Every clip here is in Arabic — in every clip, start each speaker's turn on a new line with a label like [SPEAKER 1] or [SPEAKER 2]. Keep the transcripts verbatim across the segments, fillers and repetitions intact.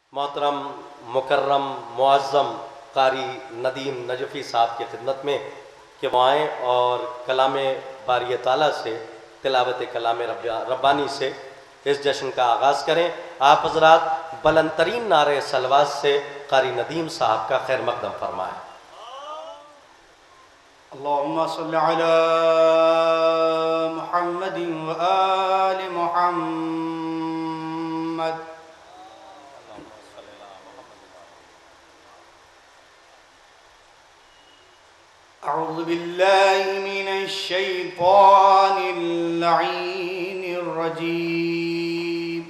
[SPEAKER 1] मोहतरम मुकर्रम मुअज़्ज़म कारी नदीम नजफ़ी साहब की खिदमत में कि वो आएँ और कलाम बारी ताला से तिलावत कलाम रब्बानी से इस जश्न का आगाज़ करें। आप हज़रात बुलंद तरीन नारे सलवात से कारी नदीम साहब का खैर मक़दम फरमाएँ।
[SPEAKER 2] अल्लाहुम्मा सल्लि अला मुहम्मदिन व आलि मुहम्मद। अऊज़ु बिल्लाहि मिनश शैतानिर लईनिर रजीम।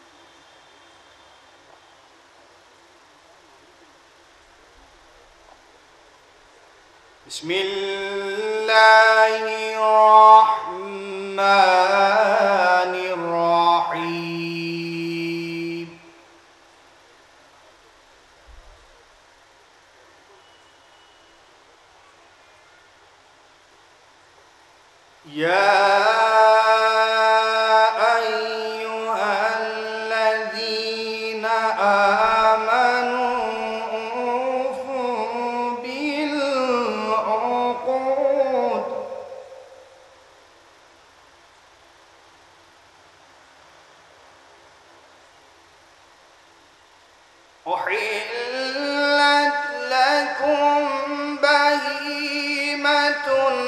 [SPEAKER 2] बिस्मिल्लाहिर्रहमानिर्रहीम। या अय्युहल्लज़ीना आमनू औफ़ू बिल उक़ूद उहिल्लत लकुम बहीमतुल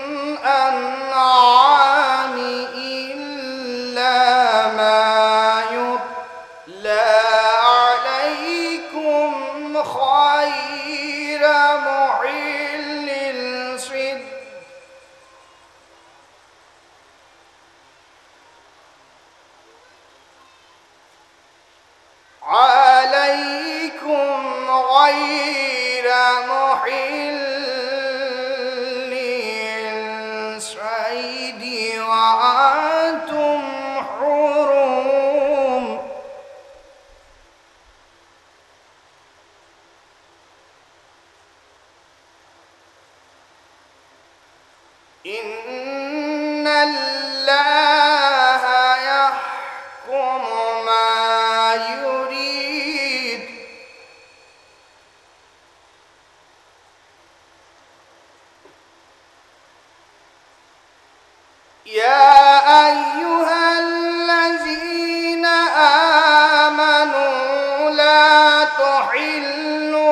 [SPEAKER 2] अन्आमी इल्ला मा युत्ला अलैकुम खैरा मुहिल्लिल सिद अलैकुम गैरा मुहिल्लिल सैदी व अंतुम हुरुम। इन्नल्लाहा यहकुमु मा युरीद। या अय्युहल्लज़ीना आमनू ला तुहिल्लू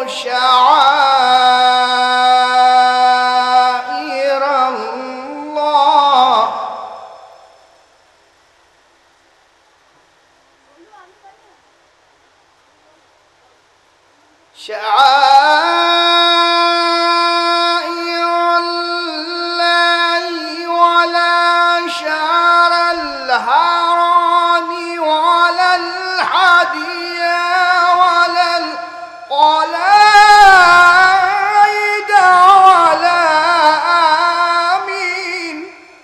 [SPEAKER 2] शआइरल्लाह शआइरल्लाहि वला शअरल हरामि वलल हदिया वलल क़लाइद वला आमीन।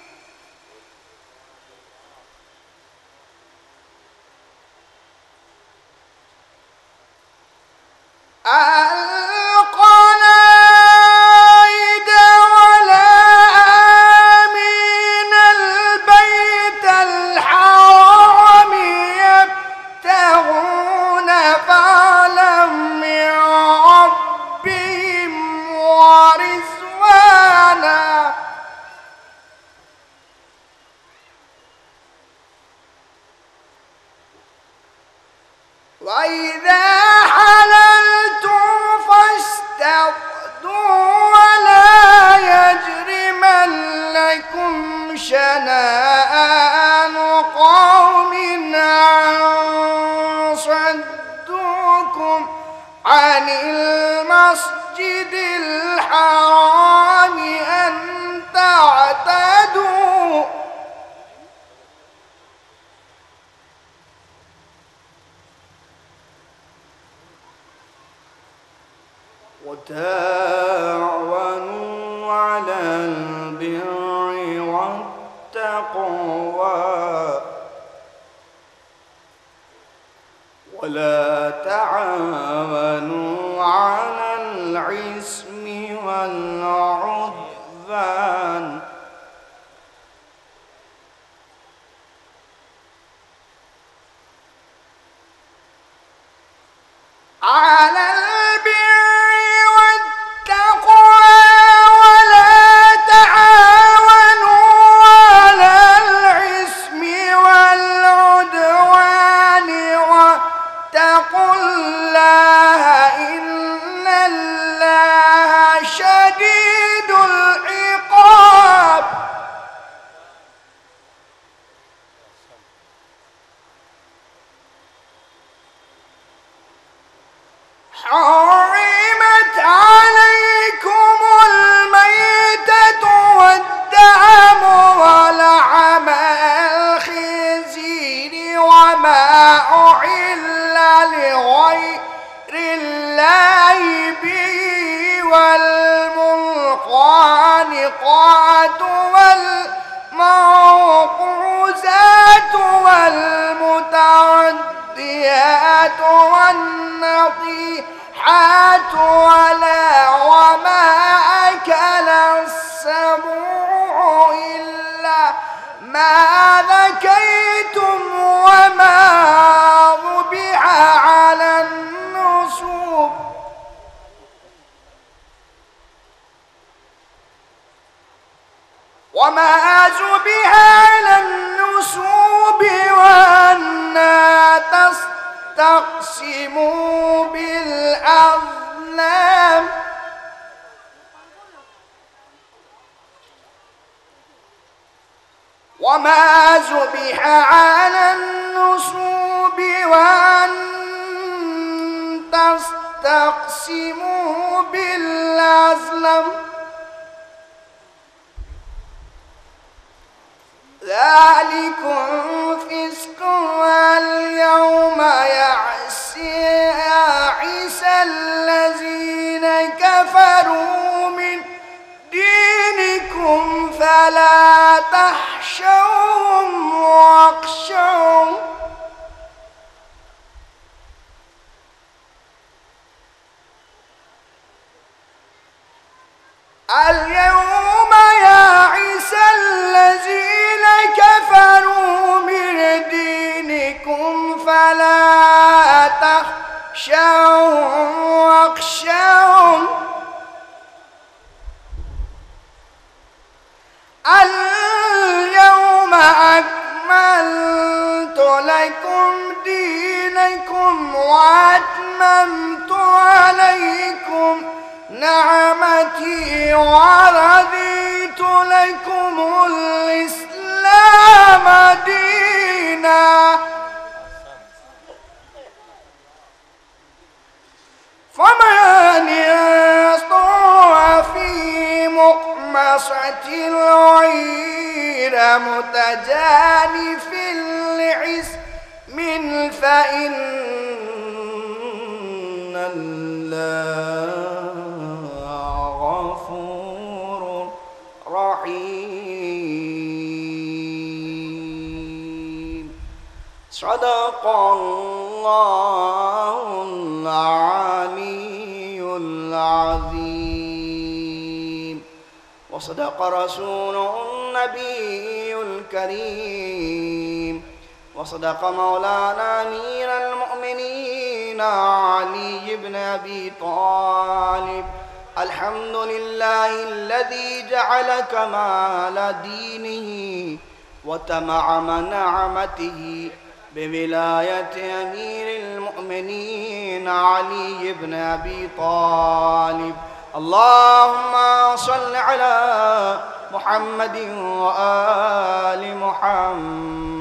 [SPEAKER 2] القلائد ولا آمين البيت الحرام يبتغون فضلا من ربهم ورضوانا وإذا حللتم فاصطادوا ولا يجرمنكم شنآن قوم أن صدوكم عن المسجد الحرام أن تعتدوا وتعاونوا على البر والتقوى ولا تعاونوا على الإثم والعدوان على البر والتقوى ولا تعاونوا على الإثم والعدوان واتقوا الله إن الله شديد العقاب. حرمت عليكم الميتة والدم ولحم الخنزير وما أحل لغير الله به والمنخنقات والموقوذات والمترديات والنطيحات ولا وما أكل السبع إلا ما ذكيتم وما ذبح على النصب وما ذبح على النصب وأن تستقسموا بالأزلام وما ذبح على النصب وأن تستقسموا بالأزلام ذلكم فسق واليوم يعس يعس الذين كفروا من دينكم فلا تخشوهم واخشوهم اليوم يعس الذين كفروا من دينكم فلا تخشوهم واخشوهم اليوم أكملت لكم دينكم وأتممت عليكم نعمتي ورضيت لكم الإسلام دينا فمن يسطع في مخمصة الغير متجانف لإثم فإن الله غفور رحيم. صدق الله العلي العظيم وصدق رسوله النبي الكريم وصدق مولانا أمير المؤمنين علي بن أبي طالب. الحمد لله الذي جعل كمال دينه وتمعم نعمته بولاية أمير المؤمنين علي بن أبي طالب. اللهم صل على محمد وآل محمد